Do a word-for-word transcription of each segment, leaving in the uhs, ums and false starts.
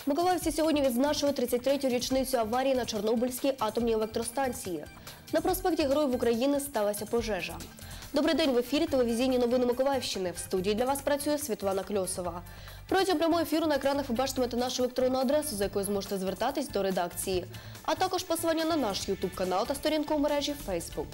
Миколаївці сьогодні відзначили тридцять третю річницю аварії на Чорнобильській атомній електростанції. На проспекті Героїв України сталася пожежа. Добрий день, в ефірі телевізійні новини Миколаївщини. В студії для вас працює Світлана Кльосова. Протягом прямого ефіру на екранах ви бачитимете нашу електронну адресу, за якою зможете звертатись до редакції, а також посилання на наш ютуб-канал та сторінку у мережі Фейсбук.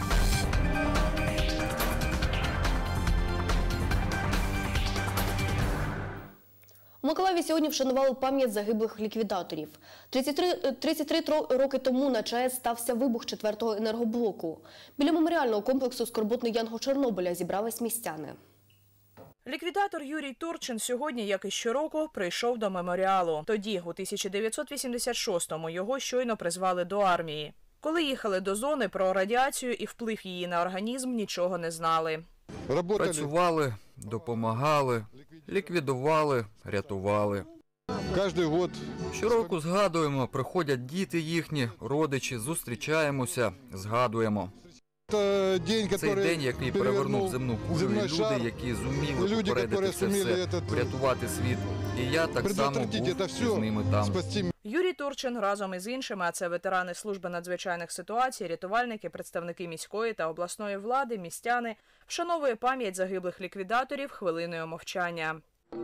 У Миколаєві сьогодні вшанували пам'ять загиблих ліквідаторів. тридцять три роки тому на ЧАЕС стався вибух четвертого енергоблоку. Біля меморіального комплексу «Скорботний янгол Чорнобиля» зібрались містяни. Ліквідатор Юрій Турчин сьогодні, як і щороку, прийшов до меморіалу. Тоді, у тисяча дев'ятсот вісімдесят шостому, його щойно призвали до армії. Коли їхали до зони, про радіацію і вплив її на організм нічого не знали. Працювали, допомагали, ліквідували, рятували. Щороку згадуємо, приходять діти їхні, родичі, зустрічаємося, згадуємо. Цей день, який перевернув земну кулю, і люди, які зуміли попередити це все, врятувати світ. І я так само був з ними там. Юрій Турчин разом із іншими, а це ветерани служби надзвичайних ситуацій, рятувальники, представники міської та обласної влади, містяни, вшановує пам'ять загиблих ліквідаторів хвилиною мовчання.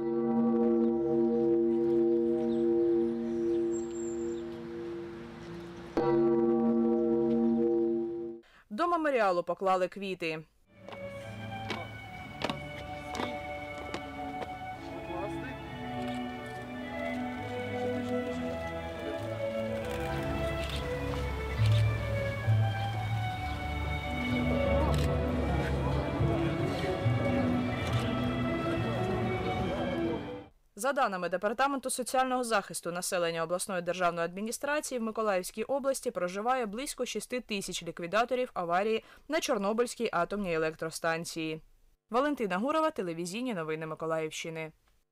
До меморіалу поклали квіти. За даними Департаменту соціального захисту населення обласної державної адміністрації, в Миколаївській області проживає близько шести тисяч ліквідаторів аварії на Чорнобильській атомній електростанції. Валентина Гурова, телевізійні новини Миколаївщини.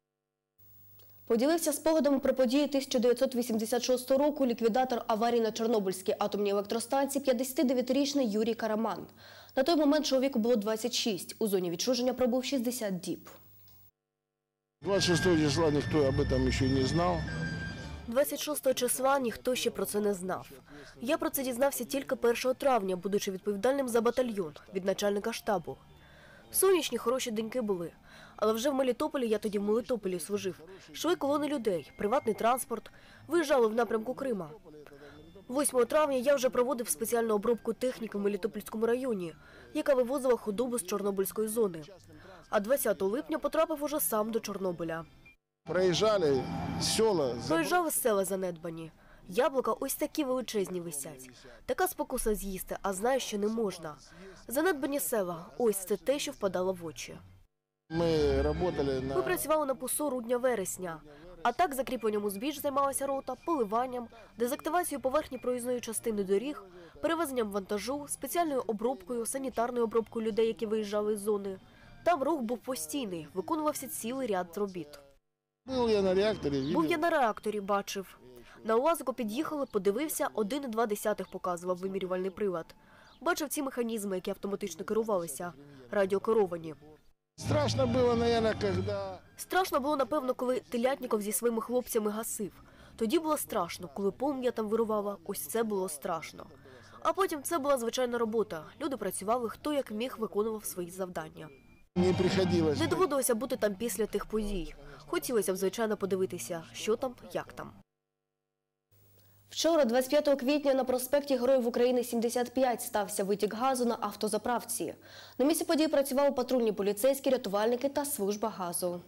Поділився спогадами про події тисяча дев'ятсот вісімдесят шостого року ліквідатор аварії на Чорнобильській атомній електростанції п'ятдесятидев'ятирічний Юрій Караман. На той момент чоловіку було двадцять шість, у зоні відчуження пробув шістдесят діб. двадцять шостого числа ніхто об этом ще не знав. двадцять шостого числа ніхто ще про це не знав. Я про це дізнався тільки першого травня, будучи відповідальним за батальйон від начальника штабу. Сонячні, хороші деньки були. Але вже в Мелітополі, я тоді в Мелітополі служив, йшли колони людей, приватний транспорт, виїжджали в напрямку Крима. восьмого травня я вже проводив спеціальну обробку техніки в Мелітопольському районі, яка вивозила худобу з Чорнобильської зони. А двадцятого липня потрапив уже сам до Чорнобиля. Проїжджали села. Проїжджали села занедбані. Яблука ось такі величезні висять. Така спокуса з'їсти, а знаєш, що не можна. Занедбані села – ось це те, що впадало в очі. Ми, на... Ми працювали на ПУСО грудня-вересня. А так закріпленням узбіч займалася рота, поливанням, дезактивацією поверхні проїзної частини доріг, перевезенням вантажу, спеціальною обробкою, санітарною обробкою людей, які виїжджали з зони. Там рух був постійний, виконувався цілий ряд робіт. Був я на реакторі. Був я на реакторі, бачив. На УАЗику під'їхали, подивився, один і два десятих показував вимірювальний прилад. Бачив ці механізми, які автоматично керувалися, радіокеровані. Страшно було, мабуть, коли... Страшно було, напевно, коли Телятніков зі своїми хлопцями гасив. Тоді було страшно, коли полум'я там вирувало, ось це було страшно. А потім це була звичайна робота. Люди працювали, хто як міг виконував свої завдання. Не приходилось. Не доводилося бути там після тих подій. Хотілося б, звичайно, подивитися, що там, як там. Вчора, двадцять п'ятого квітня, на проспекті Героїв України сімдесят п'ять стався витік газу на автозаправці. На місці події працювали патрульні поліцейські, рятувальники та служба газу.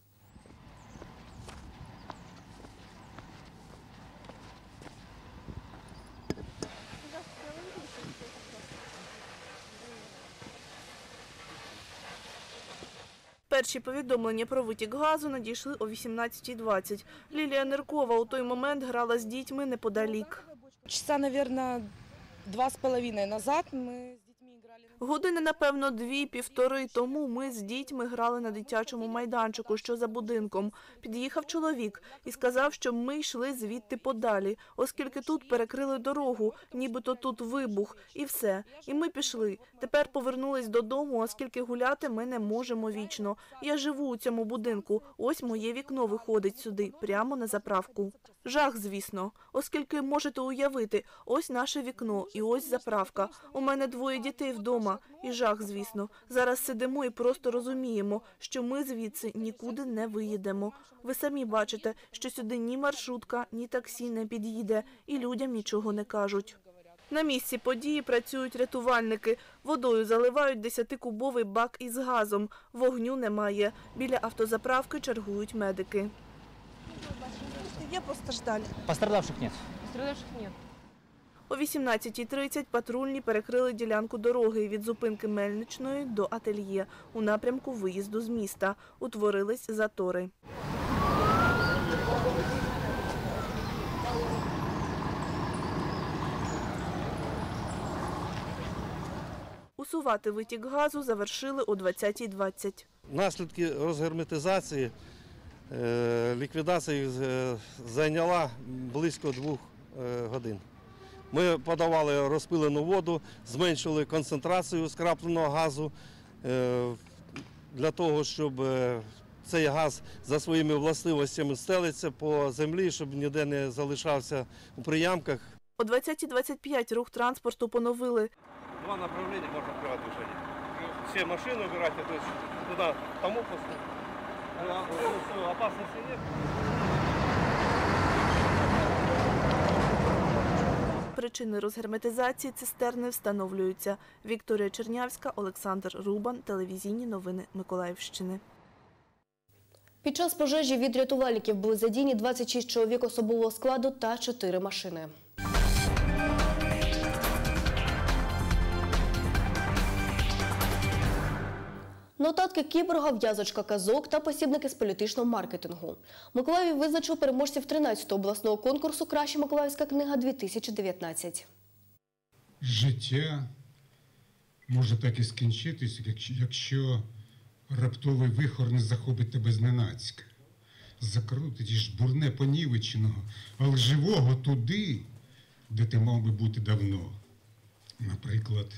Перші повідомлення про витік газу надійшли о вісімнадцятій двадцять. Лілія Ниркова у той момент грала з дітьми неподалік. Часа, мабуть, два з половиною назад ми з дітьми грали. Години, напевно, дві-півтори тому ми з дітьми грали на дитячому майданчику, що за будинком. Під'їхав чоловік і сказав, що ми йшли звідти подалі, оскільки тут перекрили дорогу, нібито тут вибух, і все. І ми пішли. Тепер повернулись додому, оскільки гуляти ми не можемо вічно. Я живу у цьому будинку, ось моє вікно виходить сюди, прямо на заправку. Жах, звісно, оскільки можете уявити, ось наше вікно і ось заправка. У мене двоє дітей вдома. І жах, звісно. Зараз сидимо і просто розуміємо, що ми звідси нікуди не виїдемо. Ви самі бачите, що сюди ні маршрутка, ні таксі не під'їде, і людям нічого не кажуть. На місці події працюють рятувальники. Водою заливають десятикубовий бак із газом. Вогню немає. Біля автозаправки чергують медики. Є постраждалі? Пострадавших нет. О вісімнадцятій тридцять патрульні перекрили ділянку дороги від зупинки Мельничної до ательє у напрямку виїзду з міста. Утворились затори. Усувати витік газу завершили о двадцятій двадцять. Наслідки розгерметизації, ліквідація їх зайняла близько двох годин. Ми подавали розпилену воду, зменшили концентрацію скрапленого газу для того, щоб цей газ за своїми властивостями стелиться по землі, щоб ніде не залишався у приямках. О двадцятій двадцять п'ять рух транспорту поновили. Два направлення можна вбирати движення. Всі машини вбирати, тобто туди тому поставити. Опасності немає. Причини розгерметизації цистерни встановлюються. Вікторія Чернявська, Олександр Рубан. Телевізійні новини Миколаївщини. Під час пожежі від рятувальників були задіяні двадцять шість чоловік особового складу та чотири машини. Нотатки кіборга, в'язочка казок та посібники з політичного маркетингу. Миколаїв визначив переможців тринадцятого обласного конкурсу «Краща миколаївська книга дві тисячі дев'ятнадцять». Життя може так і скінчитись, якщо раптовий вихор не захопить тебе зненацька. Закрутить і жбурне понівеченого, але живого туди, де ти мав би бути давно. Наприклад,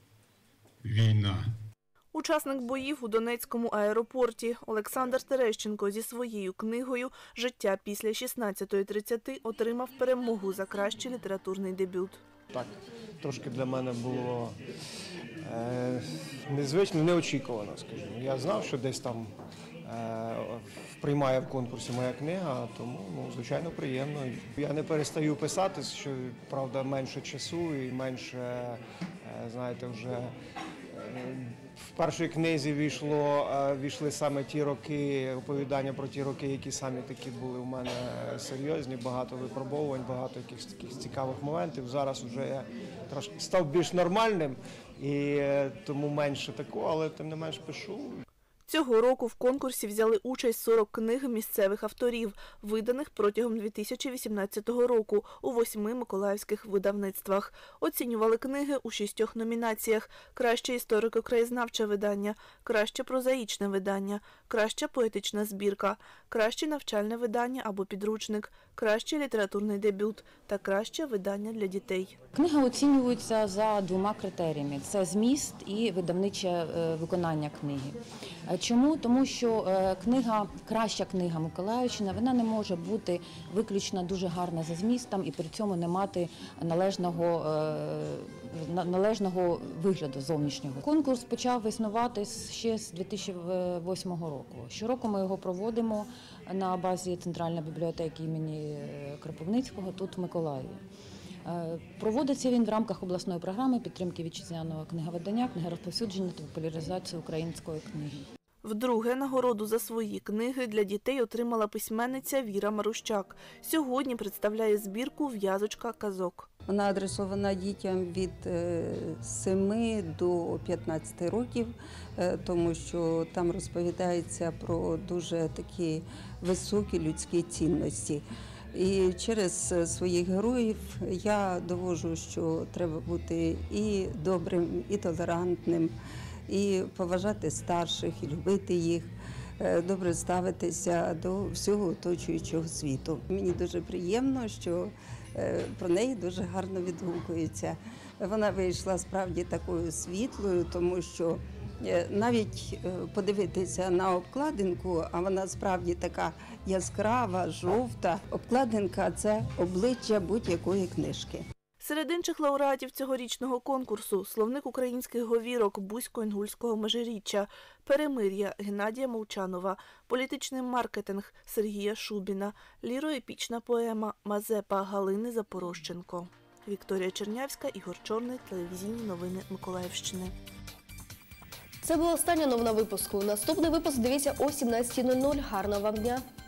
війна. Учасник боїв у Донецькому аеропорті Олександр Терещенко зі своєю книгою «Життя після шістнадцятої тридцяти» отримав перемогу за кращий літературний дебют. Так, трошки для мене було е, незвично, неочікувано, скажімо. Я знав, що десь там е, приймає в конкурсі моя книга, тому, ну, звичайно, приємно. Я не перестаю писати, що, правда, менше часу і менше, е, знаєте, вже... В першій книзі війшло, війшли саме ті роки, оповідання про ті роки, які самі такі були у мене серйозні, багато випробовувань, багато якихось таких цікавих моментів. Зараз вже я трошки став більш нормальним і тому менше такого, але тим не менш пишу. Цього року в конкурсі взяли участь сорок книг місцевих авторів, виданих протягом дві тисячі вісімнадцятого року у восьми миколаївських видавництвах. Оцінювали книги у шістьох номінаціях – краще історико-краєзнавче видання, краще прозаїчне видання, краща поетична збірка, краще навчальне видання або підручник, кращий літературний дебют та краще видання для дітей. Книга оцінюється за двома критеріями – це зміст і видавниче виконання книги. Чому? Тому що книга, краща книга Миколаївщина, вона не може бути виключно дуже гарна за змістом і при цьому не мати належного, належного вигляду зовнішнього. Конкурс почав існувати ще з дві тисячі восьмого року. Щороку ми його проводимо на базі Центральної бібліотеки імені Кропивницького тут в Миколаєві. Проводиться він в рамках обласної програми підтримки вітчизняного книговидання, книгорозповсюдження та популяризації української книги. Вдруге нагороду за свої книги для дітей отримала письменниця Віра Марущак. Сьогодні представляє збірку «В'язочка казок». Вона адресована дітям від семи до п'ятнадцяти років, тому що там розповідається про дуже такі високі людські цінності. І через своїх героїв я доводжу, що треба бути і добрим, і толерантним, і поважати старших, і любити їх, добре ставитися до всього оточуючого світу. Мені дуже приємно, що про неї дуже гарно відгукується. Вона вийшла справді такою світлою, тому що навіть подивитися на обкладинку, а вона справді така яскрава, жовта. Обкладинка – це обличчя будь-якої книжки. Серед інших лауреатів цьогорічного конкурсу – словник українських говірок Бузько-Інгульського межиріччя, перемир'я Геннадія Молчанова, політичний маркетинг Сергія Шубіна, ліроепічна поема Мазепа Галини Запорожченко. Вікторія Чернявська, Ігор Чорний, телевізійні новини Миколаївщини. Це була остання новина випуску. Наступний випуск дивіться о сімнадцятій нуль нуль. Гарного вам дня!